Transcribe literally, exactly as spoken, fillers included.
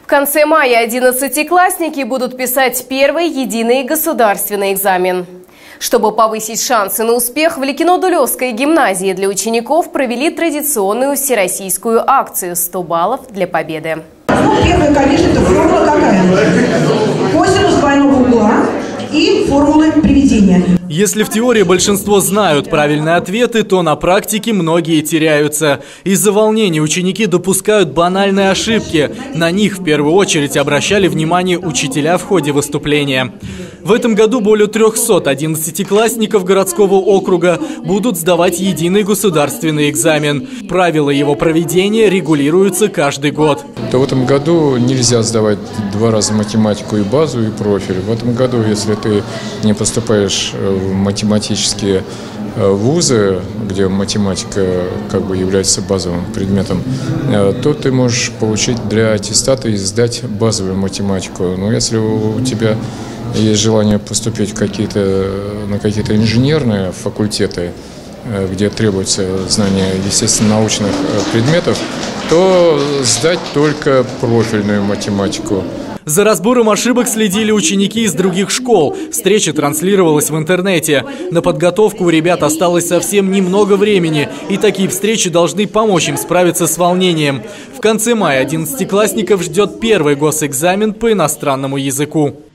В конце мая одиннадцатиклассники будут писать первый единый государственный экзамен. Чтобы повысить шансы на успех, в Ликино-Дулевской гимназии для учеников провели традиционную всероссийскую акцию «сто баллов для победы». Ну, первая, конечно, это формула какая? Косинус двойного угла и формулы приведения. Если в теории большинство знают правильные ответы, то на практике многие теряются. Из-за волнения ученики допускают банальные ошибки. На них в первую очередь обращали внимание учителя в ходе выступления. В этом году более трёхсот одиннадцатиклассников городского округа будут сдавать единый государственный экзамен. Правила его проведения регулируются каждый год. То в этом году нельзя сдавать два раза математику и базу, и профиль. В этом году, если ты не поступаешь в математические вузы, где математика как бы является базовым предметом, то ты можешь получить для аттестата и сдать базовую математику. Но если у тебя есть желание поступить в какие-то, на какие-то инженерные факультеты, где требуется знание естественно-научных предметов, то сдать только профильную математику. За разбором ошибок следили ученики из других школ. Встреча транслировалась в интернете. На подготовку у ребят осталось совсем немного времени, и такие встречи должны помочь им справиться с волнением. В конце мая одиннадцатиклассников ждет первый госэкзамен по иностранному языку.